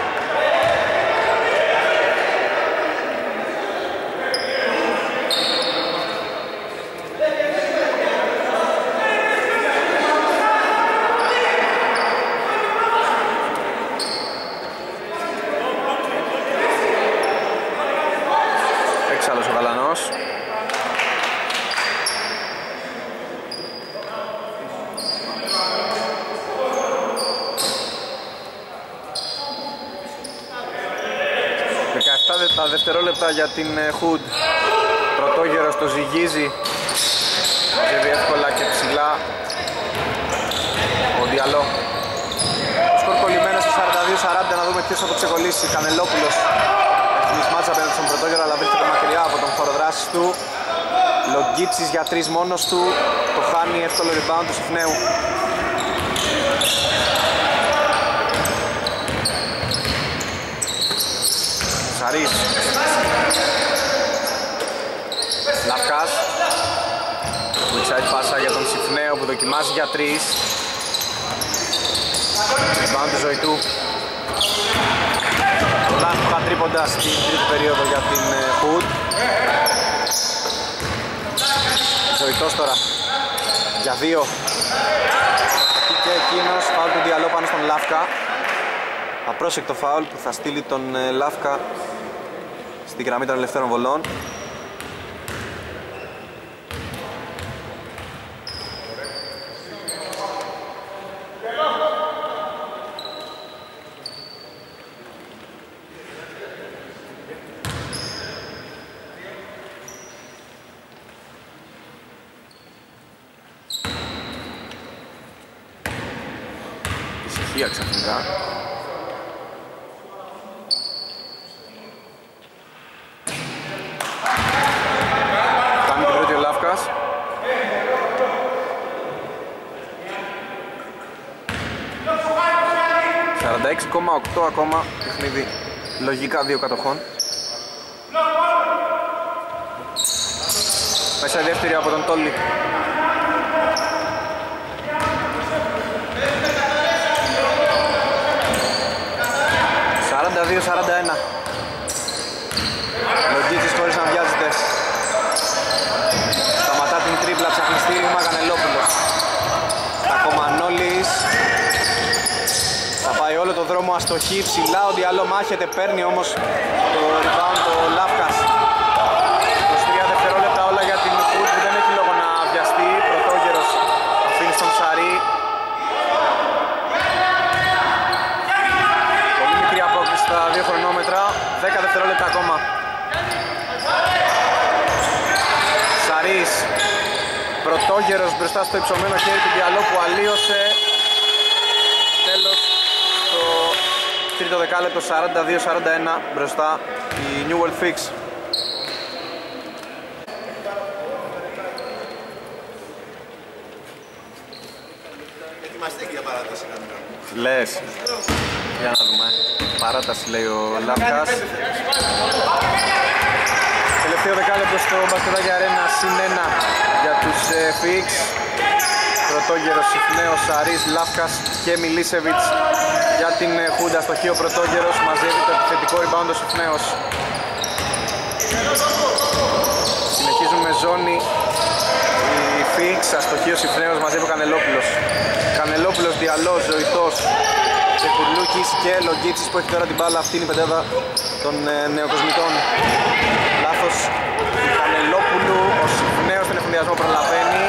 Έξαλλος ο Γαλανός. Τα δευτερόλεπτα για την Hood. Πρωτόγερος το ζυγίζει. Μαζεύει εύκολα και ψηλά ο Διαλό. Σκορ κολλημένος στο 42-40, να δούμε ποιος θα το ξεκολλήσει. Κανελόπουλος έχει μισμάτσα απέναντι στον Πρωτόγερο, αλλά βρίσκεται μακριά από τον χώρο δράσης του. Λογκίτσης για 3 μόνος του, το χάνει, εύκολο rebound του Συχνέου. Σαρής. Λαυκάς. Outside πάσα για τον Συχνέο που δοκιμάζει για 3. Rebound του Ζωητού. Λάθος τρίποντα στην τρίτη περίοδο για την Hood. Ζωητός τώρα για 2. Και εκείνος φάουλ του Διαλό πάνω στον Λάφκα. Απρόσεκτο φάουλ που θα στείλει τον Λάφκα στην γραμμή των ελευθέρων βολών. ψυχολογία ξαφνικά. Κάνει την πρώτη ο Λάφκας. 46,8 ακόμα παιχνίδι. Λογικά δύο κατοχών. Μέσα η δεύτερη από τον Τόλι. 42-41. Λογίτης χωρίς να βιάζεται. Σταματά την τρίπλα, ψάχνει στήριγμα, Κανελόπουλος. Κακομανόλης. Θα πάει όλο το δρόμο αστοχή, ψηλά, ο Διαλό μάχεται, παίρνει όμως το rebound το Λάφκας. 23 δευτερόλεπτα όλα για την Χουντ που δεν έχει λόγο να βιαστεί. Πρωτόγερος αφήνει στον Ψαρή. Πολύ μικρή απόκληση στα 2 χρονόμετρα, 10 δευτερόλεπτα ακόμα. Ψαρής, πρωτόγερος μπροστά στο υψωμένο χέρι του Διαλό που αλλίωσε. Τέλος, το τρίτο δεκάλεπτο, 42-41 μπροστά η New World Fix. Ετοιμαστείτε και για παράταση. Λες. Για να δούμε. Παράταση λέει ο Λάφκας. Τελευταίο δεκάλεπτο στο μπασκετάκι αρένα, συν 1 για τους Fix. Πρωτόγερος, Συφνέος, Σαρής, Λάφκας και Μιλίσεβιτς για την Χούντα. Αστοχή ο πρωτόγερος, μαζεύει το επιθετικό rebound ο Συφνέος. Συνεχίζουν με ζώνη η Fix, αστοχή ο Συφνέος, μαζεύει ο Κανελόπουλος. Κανελόπουλος, Διαλός, Ζωητός και Κουρλούκης και Λογκίτσης που έχει τώρα την μπάλα. Αυτή είναι η πεντάδα των νεοκοσμητών. Λάθος του Κανελόπουλου, ο Συφνέος στον εφημιασμό προλαβαίνει.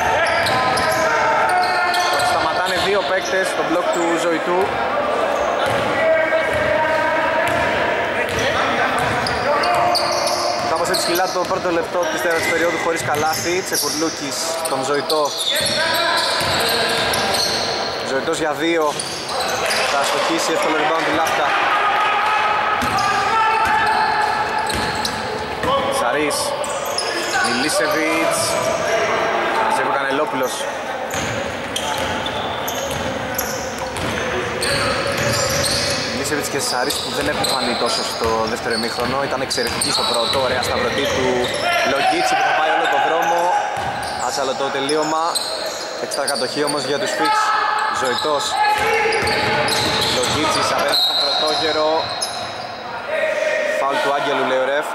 Σταματάνε δύο παίκτες στο μπλοκ του Ζωητού. Κάπως έτσι κυλά το πρώτο λεπτό της τέταρτης περίοδου χωρίς καλάθι. Τσεκουρλούκης τον Ζωητό. Ζωητός για 2. Θα αστοχίσει εύκολο rebound του Λάφκα. Σαρής, Μιλίσεβιτς, μαζεύει ο Κανελόπουλος. Μιλίσεβιτς και Σαρής που δεν έχουν φανεί τόσο στο δεύτερο ημίχρονο, ήταν εξαιρετική στο πρώτο, ωραία σταυρωτή του Λογκίτσι που θα πάει όλο το δρόμο. Άτσαλο το τελείωμα, έξτρα κατοχή όμως για τους Fix. Ζωητός, Λογκίτσις απέναντι στον πρωτόγερο. Φάουλ του Άγγελου λέει ο ρεφ.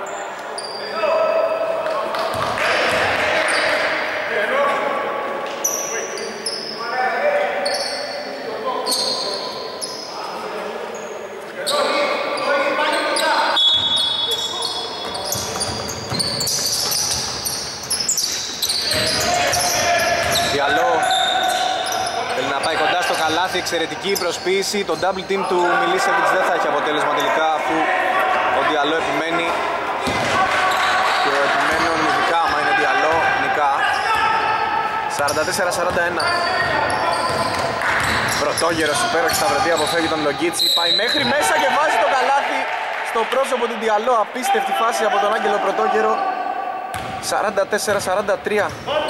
Εξαιρετική προσποίηση, το double team του Μιλίσεβιτς δεν θα έχει αποτέλεσμα τελικά αφού ο Διαλό επιμένει και επιμένουν ειδικά άμα είναι Διαλό νικά. 44-41. Πρωτόγερος υπέροχη σταυρωτή, αποφεύγει τον Λογκίτσι, πάει μέχρι μέσα και βάζει το καλάθι στο πρόσωπο του Διαλό. Απίστευτη φάση από τον Άγγελο Πρωτόγερο. 44-43.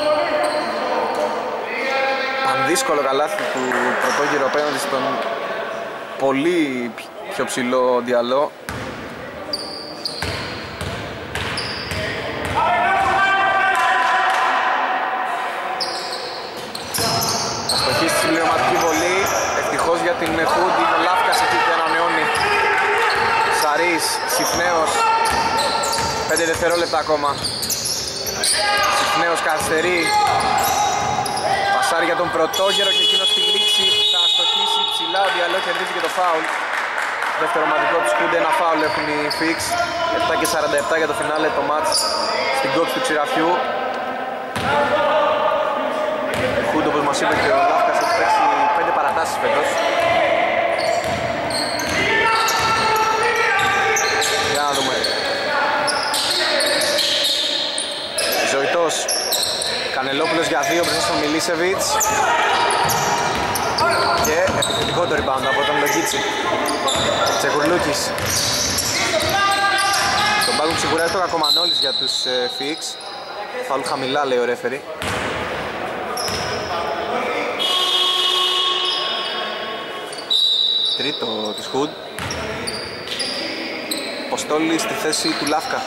Δύσκολο καλάθι του πρωτόγερου απέναντι στον πολύ πιο ψηλό Διαλό. Αστοχή στη συμπληρωματική βολή. Ευτυχώς για την Χούντ είναι ο Λάφκας εκεί και ανανεώνει. Σαρής, Συφνέος, 5 δευτερόλεπτα ακόμα. Συφνέος καθυστερεί. Πασάρει για τον πρωτόγερο και εκείνος στη λήξη θα αστοχίσει ψηλά. Ο Διαλό κερδίζει και το φάουλ. Δεύτερο ομαδικό του Χούντ, ένα φάουλ έχουν οι Fix. 7 και 47 για το φινάλε το μάτς στην κόψη του Ξηραφιού. Η Χούντ όπως μας είπε και ο Λάφκας έχει παίξει 5 παρατάσεις φέτος. Για να δούμε. Ζωητός, Κανελόπουλος για 2 μπροστά στον Μιλίσεβιτς. Και επιθετικό το rebound από τον Λογίτσι. Τσεκουρλούκης. Στον πάγκο σιγουράζει το Κακομανόλης για τους Φίξ. Φάουλ χαμηλά λέει ο ρέφερι. Τρίτο της Χουντ. Ποστόλη στη θέση του Λάφκα.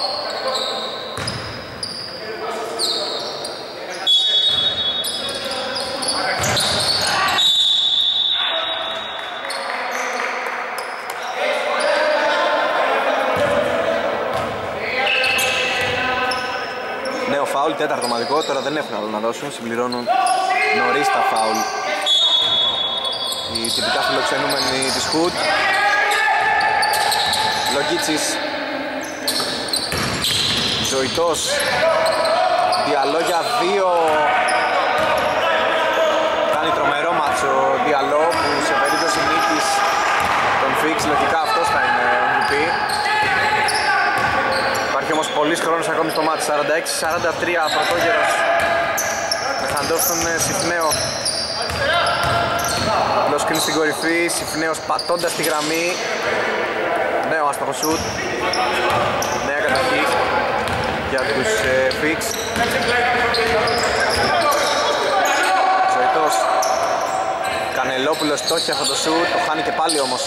Νέο φάουλ, τέταρτο ομαδικό, τώρα δεν έχουν άλλο να δώσουν, συμπληρώνουν νωρίς τα φάουλ οι τυπικά φιλοξενούμενοι της Χουντ. Λογίτσης, Ζωητός, Διαλό για 2. Κάνει τρομερό μάτσο Διαλό που σε περίπτωση νίκης τον Φίξ λογικά αυτός θα είναι ο MVP. Υπάρχει όμως πολύς χρόνος ακόμη στο μάτι. 46-43 πρωτόγερος με χαντό στον Σιφνέο. Λοσκριν στην κορυφή, Σιφνέος πατώντας τη γραμμή. Νέο άστοχο σουτ. Νέα κατοχή για τους Φίξ. Ζωητός. Κανελόπουλος στόχει αυτό το σουτ, το χάνει και πάλι όμως.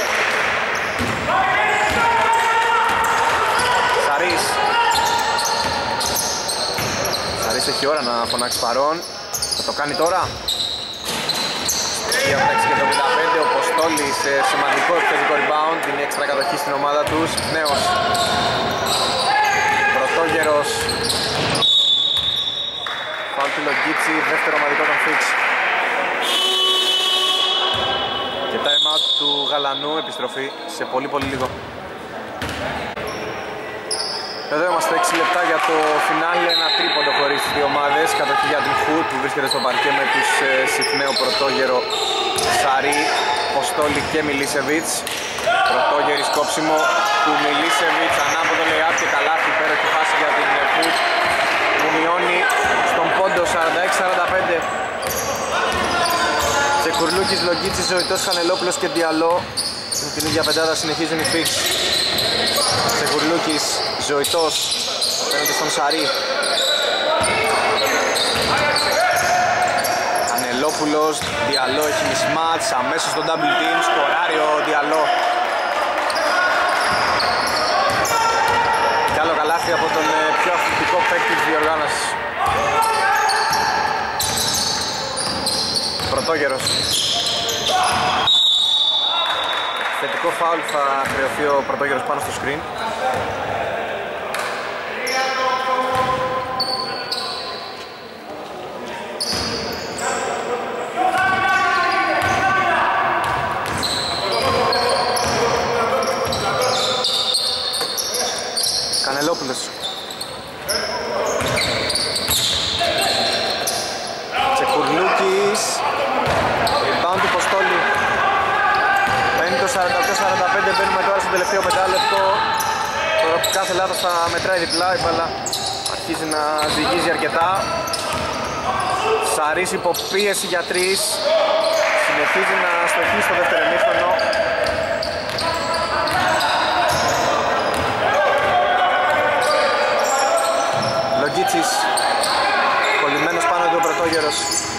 Σαρής έχει ώρα να φωνάξει παρόν. Θα το κάνει τώρα. Για μεταξύ και το 55, ο Ποστόλης σε σημαντικό επιθετικό rebound, δίνει έξτρα κατοχή στην ομάδα τους. Νέος πρωτόγερος. Φάουλ του Λογίτσι, δεύτερο ομαδικό των Φίξ. Και time out του Γαλανού, επιστροφή σε πολύ λίγο. Εδώ είμαστε 6 λεπτά για το φινάλε, ένα τρίποντο χωρίς τις δύο ομάδες. Κατοχή για την Χουντ που βρίσκεται στο παρκέ με τους Σιφνέο πρωτόγερο Σαρή, Ποστόλη και Μιλίσεβιτς. Πρωτόγερη σκόψιμο του Μιλίσεβιτς, ανάποδο lay-up και καλάθι, υπέροχη φάση για την Χουντ που μειώνει στον πόντο 46-45. Τσεκουρλούκης, Λογίτσης, Ζωητός, Χανελόπουλος και Διαλό. Με την ίδια πεντάδα συνεχίζουν οι Φίξ. Τσεκουρλούκης, Ζωητός, φαίνεται στον Σαρή. Κανελόπουλος, Διαλό έχει μισμάτς, αμέσως στον double team, σκοράρει ο Διαλό. Κι άλλο καλάθι από τον πιο αθλητικό παίκτη της διοργάνωσης. Πρωτόγερος. Θετικό φάουλ θα χρεωθεί ο πρωτόγερος πάνω στο screen. Κανελόπουλος. Τσεκουρλούκης. Rebound του Ποστόλη. Παίρνει το 48-45, μπαίνουμε τώρα στο τελευταίο πεντάλεπτο. Τώρα που κάθε λάθος θα μετράει διπλά, η μπάλα αρχίζει να ζυγίζει αρκετά. Σαρής υποπίεση για 3. Συνεχίζει να στοχεί στο δεύτερο ημίχρονο. Λογίτσης, κολλημένος πάνω του ο πρωτόγερος.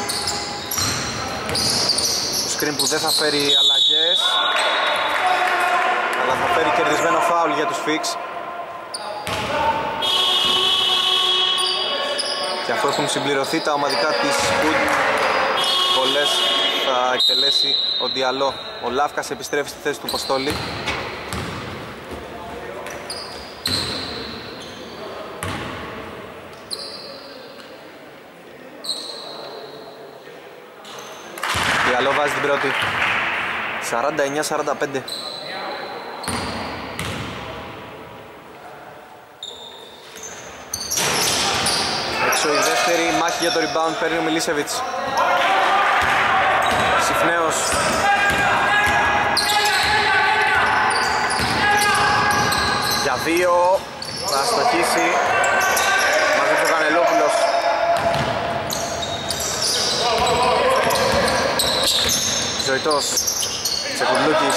Το screen που δεν θα φέρει αλλαγές, αλλά θα φέρει κερδισμένο φάουλ για τους Φίξ. Και αφού έχουν συμπληρωθεί τα ομαδικά της Χουντ, πολλές θα εκτελέσει ο Διαλό. Ο Λάφκας επιστρέφει στη θέση του Ποστόλη. Διαλό βάζει την πρώτη. 49-45. Έξω η δεύτερη, μάχη για το rebound, παίρνει ο Μιλίσεβιτς. Σιφνέος. Για 2, θα στοχίσει. Μαζί του Ζωητός. Ζωητός, Τσεκουρλούκης.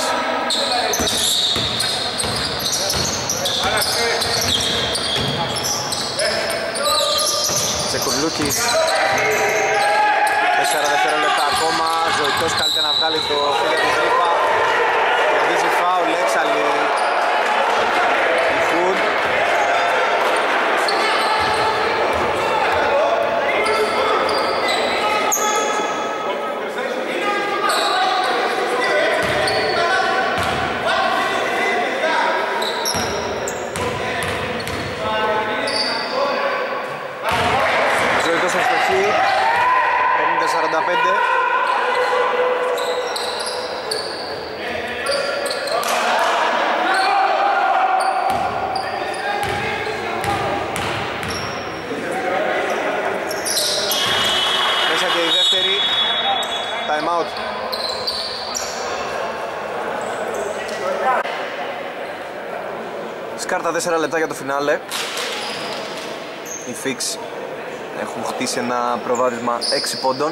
Τσεκουρλούκης. 4 δευτερόλεπτα ακόμα. Ζωητός καλείται να βγάλει το φίλε του τρύπα. Κερδίζει φάουλ, έξαλλη η Hood. Ζωητός ευστοχή. 50-45. Μέσα και η δεύτερη. Time out. Σκάρτα 4 λεπτά για το φινάλε. Οι Fix έχουν χτίσει ένα προβάδισμα 6 πόντων.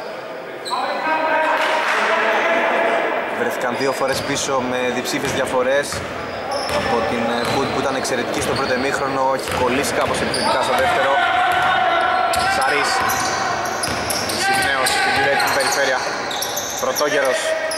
Βρέθηκαν 2 φορές πίσω με διψήφιες διαφορές από την Hood που ήταν εξαιρετική στο πρώτο ημίχρονο. Έχει κολλήσει κάπως επιθετικά στο δεύτερο. Σαρής, Συγνέος στην πυρέτη στην περιφέρεια. Πρωτόγερος.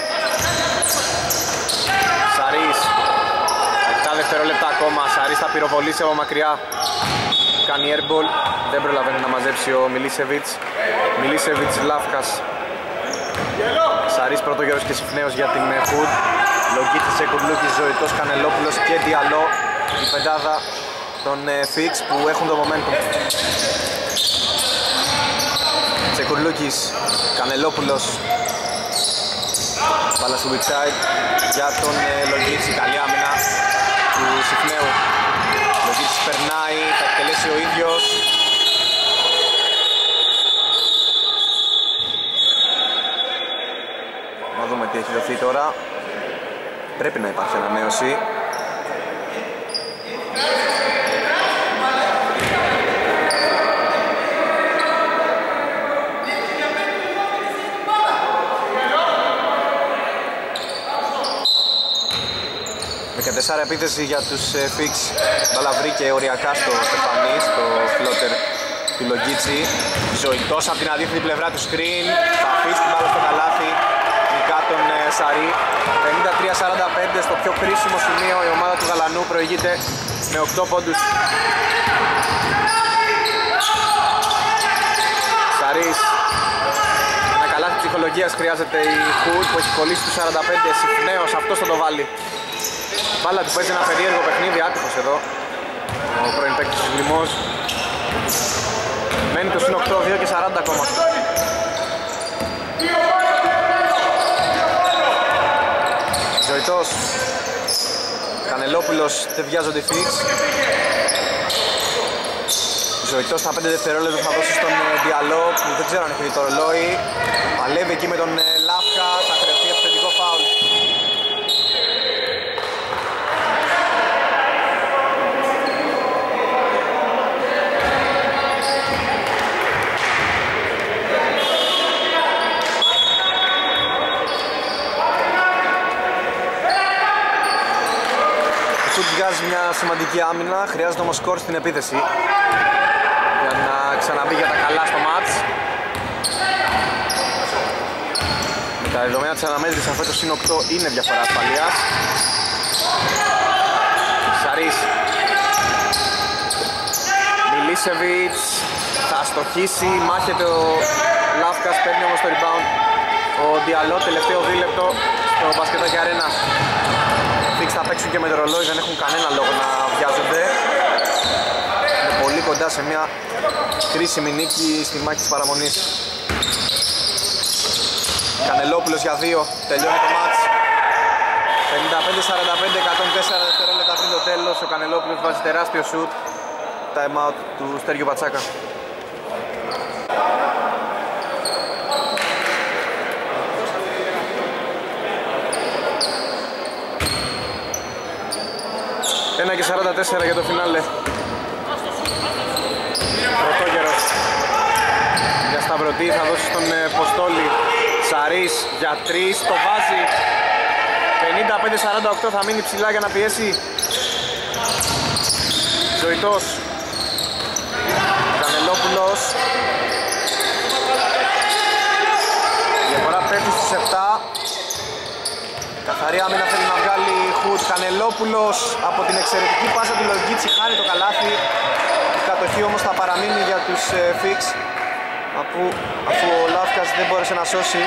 Σαρής, 7 δευτερόλεπτα ακόμα. Σαρής θα πυροβολήσει από μακριά. Κάνει airball, δεν προλαβαίνει να μαζέψει ο Μιλίσεβιτς. Μιλίσεβιτς, Λάφκας. Σαρής, Πρωτόγερος και Σιφνέος για την Hood. Λογίτης, Τσεκουρλούκης, Ζωητός, Κανελόπουλος και Διαλό. Η πεντάδα των Fix που έχουν το momentum. Τσεκουρλούκης, Κανελόπουλος. Μπάλα στο weak side για τον Λογίτη. Καλή άμυνα του Σιφνέου. Λογίτης περνάει, θα εκτελέσει ο ίδιος. Να δούμε τι έχει δοθεί τώρα. Πρέπει να υπάρχει ανανέωση. Τεσσάρα επίθεση για τους Fix. Μπάλα βρήκε οριακά στο Στεφανί, στο φλότερ του Λογίτσι. Ζωητός από την αντίθετη πλευρά του screen. Θα αφήσει την μπάλα στο καλάθι. Νικά τον Σαρή. 53-45 στο πιο κρίσιμο σημείο. Η ομάδα του Γαλανού προηγείται με 8 πόντους. Σαρής. Ένα καλάθι ψυχολογίας χρειάζεται η Hood που έχει κολλήσει τους 45. Σιφνέος, αυτός θα το βάλει. Μπάλα του παίζει ένα περίεργο παιχνίδι, άτυχος εδώ ο πρώην παίκτης της Λιμός. Μένει το συν 8, 2 και 40 ακόμα. Ζωητός, Κανελόπουλος, δεν βιάζονται οι Fix. Ζωητός στα 5 δευτερόλεπτα θα δώσει στον Διαλό που δεν ξέρω αν έχει δει το ρολόι. Παλεύει εκεί με τον Λάφκα, θα χρειαστεί επιθετικό φάουλ. Βγάζει μια σημαντική άμυνα, χρειάζεται όμως σκορ στην επίθεση για να ξαναμπεί για τα καλά στο μάτς. Με τα δεδομένα της αναμέτρησης αυτό το συν 8 είναι διαφορά ασφαλείας. Σαρής, Μιλίσεβιτς θα στοχίσει, μάχεται ο Λάφκας, παίρνει όμως το rebound ο Διαλό, τελευταίο δίλεπτο στο μπασκετάκι αρένα. Θα παίξουν και με το ρολόι, δεν έχουν κανένα λόγο να βιάζονται. Είναι πολύ κοντά σε μια κρίσιμη νίκη στη μάχη της παραμονής. Κανελόπουλος για 2, τελειώνει το μάτς. 55-45, 104 δευτερόλεπτα πριν το τέλος. Ο Κανελόπουλος βάζει τεράστιο σουτ. Time out του Στέργιου Πατσάκα. Ένα και 44 για το φινάλε. Πρωτόγερος για Σταυρωτή, θα δώσει στον Ποστόλη. Σαρής για 3, το βάζει. 55-48, θα μείνει ψηλά για να πιέσει. Ζωητός. Κανελόπουλος. Η διαφορά πέφτει στους 7. Καθαρή άμυνα θέλει να βγάλει Χουτ. Κανελόπουλος από την εξαιρετική πάσα του Λογκίτσι χάνει το καλάθι. Η κατοχή όμως θα παραμείνει για τους Fix, αφού ο Λάφκας δεν μπόρεσε να σώσει.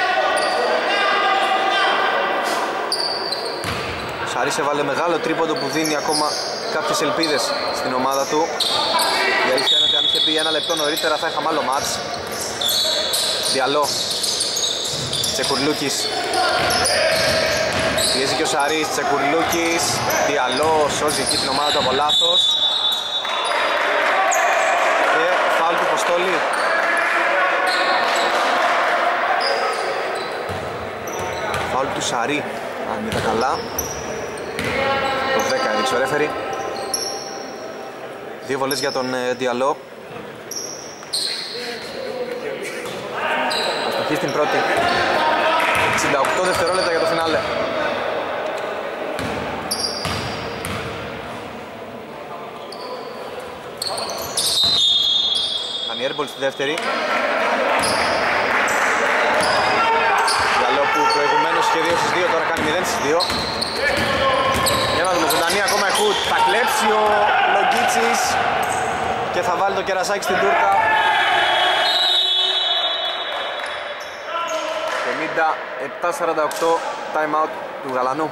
Ο Σαρής έβαλε μεγάλο τρίποντο που δίνει ακόμα κάποιες ελπίδες στην ομάδα του. Η αλήθεια είναι ότι αν είχε πει ένα λεπτό νωρίτερα θα είχαμε άλλο μάτς. Διαλό. Τσεκουρλούκης. Πιέζει και ο Σαρής, Τσεκουρλούκης. Διαλό, σώζει εκεί την ομάδα του από λάθος. Και φάουλ του Ποστόλη. Φάουλ του Σαρή, αν είδα καλά. Το 10 έδειξε ο ρέφερι. 2 βολές για τον Διαλό. Αστοχή στην πρώτη. 68 δευτερόλεπτα για το φινάλε. Κάνει airball στη δεύτερη. Διαλό που προηγουμένως είχε 2 στις 2, τώρα κάνει 0 στις 2. Για να δούμε, ζωντανή ακόμα η Χουτ. Θα κλέψει ο Λογκίτσις και θα βάλει το κερασάκι στην τούρτα. 57-48, time out του Γαλανού.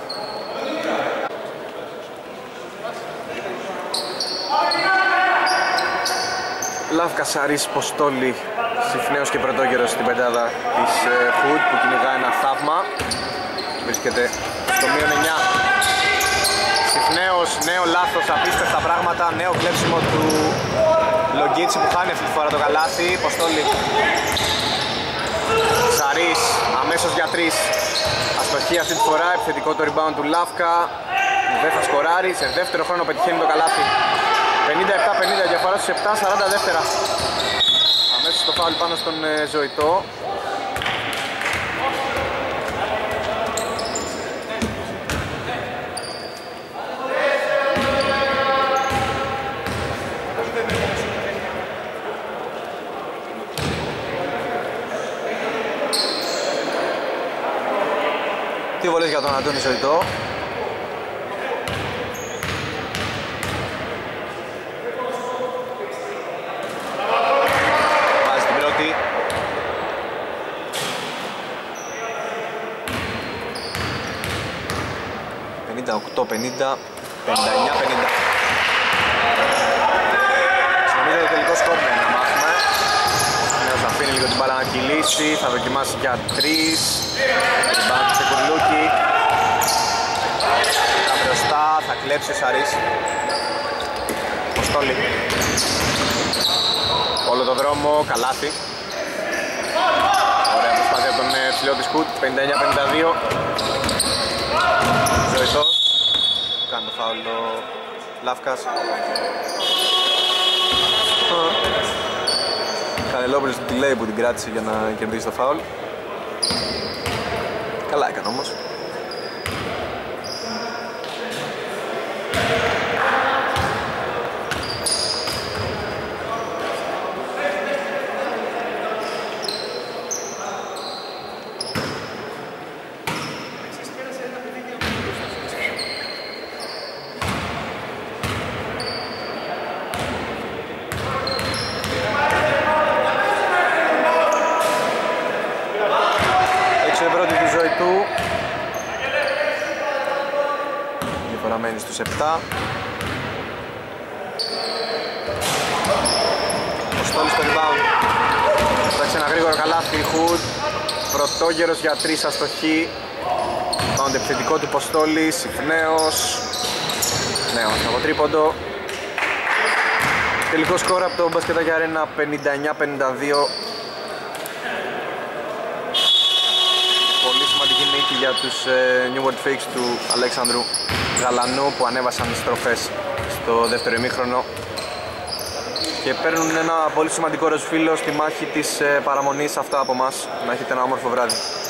Λάφκα, Σαρής, Ποστόλη, Συφνέος και Πρωτόγερος στην πεντάδα της Χουτ που κυνηγά ένα θαύμα. Βρίσκεται στο -9. Συφνέος, νέο λάθος, απίστευτα πράγματα, νέο κλέψιμο του Λογκίτσι που χάνει αυτή τη φορά το καλάθι. Ποστόλη. Σαρής, αμέσως για 3. Αστοχή αυτή τη φορά, επιθετικό το rebound του Λάφκα. Δεν θα σκοράρει, σε δεύτερο χρόνο πετυχαίνει το καλάθι. 57-50, διαφορά στους 7, 40 δεύτερα. Αμέσως το φάουλ πάνω στον Ζωητό. Τι βολές για τον Αντώνη Ζωητό. Βάζει την πρώτη. 58-50, 59-50. Συνομίζω το τελικό σκορ να μάθουμε. Νέος αφήνει λίγο την μπάλα να κυλήσει, θα δοκιμάσει για 3. Rebound σε Κουρλούκι. Τα μπροστά, θα κλέψει ο Σαρής. Ποστόλη. Όλο το δρόμο, καλάθι. Ωραία προσπάθεια από τον ψηλό της Χουτ, 59-52. Ζωητός. Κάνει το φάουλ ο Λάφκας. Κανελόπουλος του delay που την κράτησε για να κερδίσει το φάουλ. Καλά έκανε όμως. Μένει στους 7. Ο Στόλης στο rebound. Φτιάξει ένα γρήγορο καλάθι. Χουτ. Πρωτόγερος για 3, αστοχή. Πάονται επιθετικό του Ποστόλη. Συφνέος. Νέος από τρίποντο. Τελικό σκορ από το Μπασκετάκι Αρένα 59-52. Πολύ σημαντική νίκη για τους New World Fakes του Αλέξανδρου Γαλανού που ανέβασαν τις στροφές στο δεύτερο ημίχρονο και παίρνουν ένα πολύ σημαντικό ροσφύλλο στη μάχη της παραμονής. Αυτά από μας. Να έχετε ένα όμορφο βράδυ.